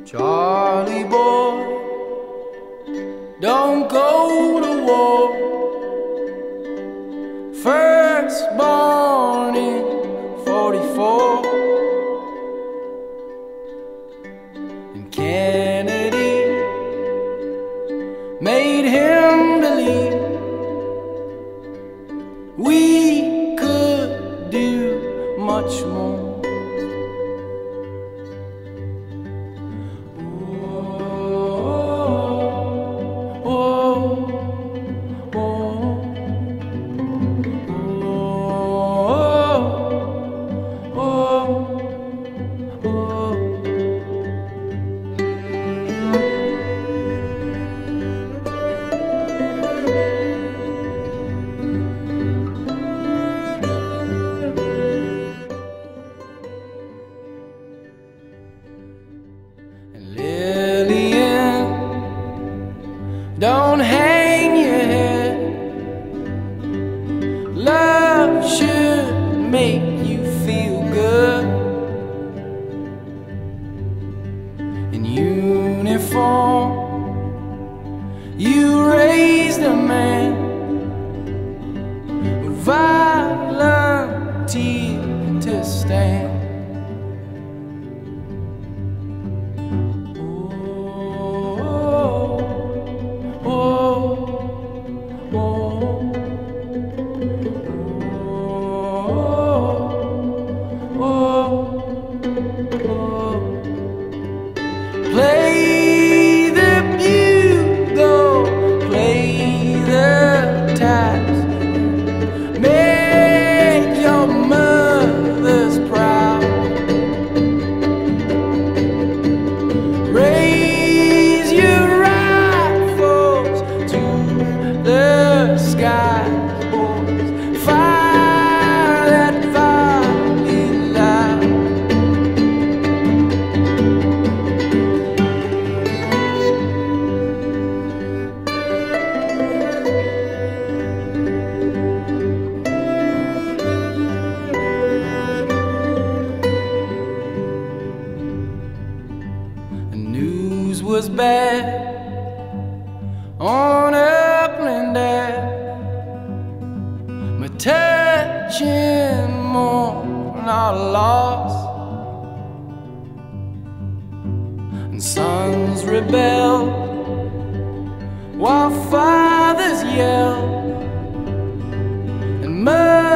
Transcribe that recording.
Charlie boy, don't go to war. First born in 44, and Kennedy made him believe we could do much more. Don't hang your head. Love should make you feel good. In uniform, you raised a man who volunteered to stand. Play the bugle, play the taps, make your mothers proud. Raise your rifles to the skies, boys. Fire that volley loud. The news was bad on Upland Ave, my touching mourn our loss, and sons rebelled while fathers yelled, and